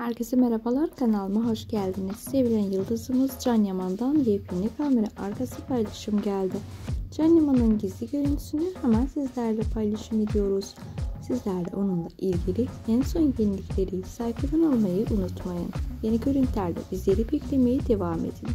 Herkese merhabalar, kanalıma hoş geldiniz. Sevilen yıldızımız Can Yaman'dan yepyeni kamera arkası paylaşım geldi. Can Yaman'ın gizli görüntüsünü hemen sizlerle paylaşım ediyoruz. Sizler de onunla ilgili en son yenilikleri sayfadan almayı unutmayın. Yeni görüntülerde bizleri beklemeye devam edin.